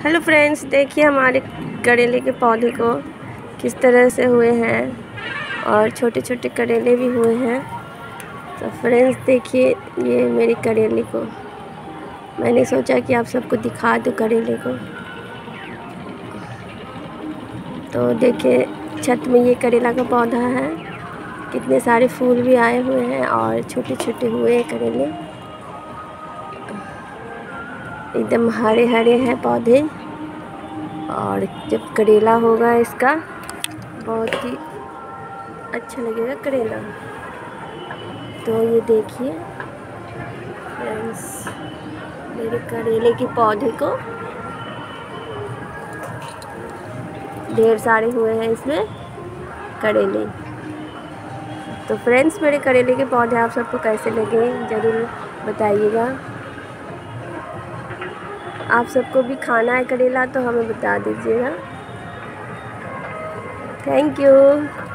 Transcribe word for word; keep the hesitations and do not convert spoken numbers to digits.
Hello friends, देखिए हमारे करेले के पौधे को किस तरह से हुए हैं और छोटे छोटे करेले भी हुए हैं। तो फ्रेंड्स देखिए, ये मेरे करेले को मैंने सोचा कि आप सबको दिखा दूँ करेले को। तो देखिए छत में ये करेला का पौधा है, कितने सारे फूल भी आए हुए हैं और छोटे छोटे हुए हैं करेले। एकदम हरे हरे हैं पौधे और जब करेला होगा इसका बहुत ही अच्छा लगेगा करेला। तो ये देखिए फ्रेंड्स, मेरे करेले के पौधे को ढेर सारे हुए हैं इसमें करेले। तो फ्रेंड्स, मेरे करेले के पौधे आप सबको कैसे लगे ज़रूर बताइएगा। आप सबको भी खाना है करेला तो हमें बता दीजिएगा। Thank you.